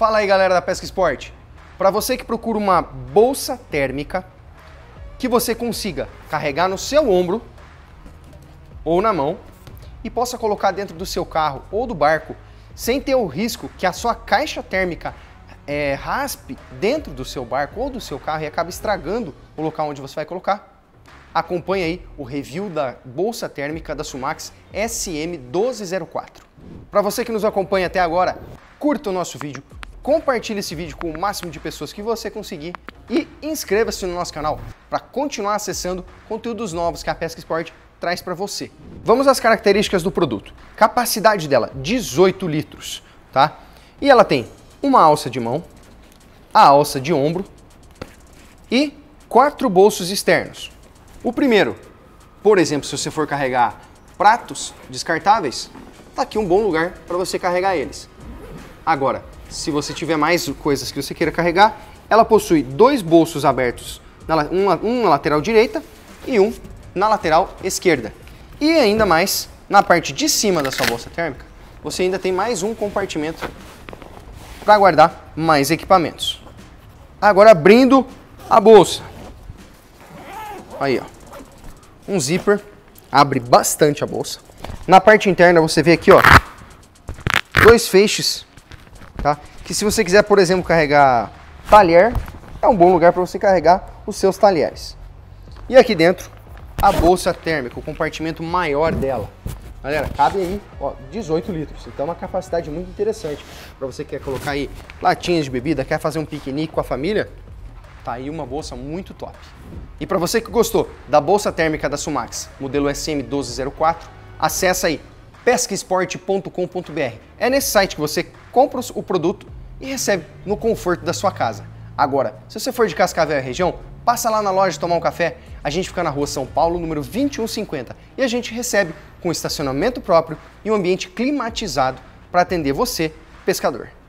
Fala aí, galera da Pesca Sport. Para você que procura uma bolsa térmica que você consiga carregar no seu ombro ou na mão e possa colocar dentro do seu carro ou do barco sem ter o risco que a sua caixa térmica raspe dentro do seu barco ou do seu carro e acabe estragando o local onde você vai colocar, acompanhe aí o review da bolsa térmica da Sumax SM1204. Para você que nos acompanha até agora, curta o nosso vídeo, compartilhe esse vídeo com o máximo de pessoas que você conseguir e inscreva-se no nosso canal para continuar acessando conteúdos novos que a Pesca Sport traz para você. Vamos às características do produto. Capacidade dela, 18 litros, tá? E ela tem uma alça de mão, a alça de ombro e 4 bolsos externos. O primeiro, por exemplo, se você for carregar pratos descartáveis, tá aqui um bom lugar para você carregar eles. Agora, se você tiver mais coisas que você queira carregar, ela possui 2 bolsos abertos, um na lateral direita e um na lateral esquerda. E ainda mais, na parte de cima da sua bolsa térmica, você ainda tem mais um compartimento para guardar mais equipamentos. Agora abrindo a bolsa. Aí, ó. Um zíper, abre bastante a bolsa. Na parte interna você vê aqui, ó, 2 feixes, tá? Que se você quiser, por exemplo, carregar talher, é um bom lugar para você carregar os seus talheres. E aqui dentro, a bolsa térmica, o compartimento maior dela. Galera, cabe aí, ó, 18 litros. Então é uma capacidade muito interessante. Para você que quer colocar aí latinhas de bebida, quer fazer um piquenique com a família, tá aí uma bolsa muito top. E para você que gostou da bolsa térmica da Sumax, modelo SM1204, acessa aí pescasport.com.br. É nesse site que você compra o produto e recebe no conforto da sua casa. Agora, se você for de Cascavel e região, passa lá na loja tomar um café. A gente fica na rua São Paulo, número 2150, e a gente recebe com estacionamento próprio e um ambiente climatizado para atender você, pescador.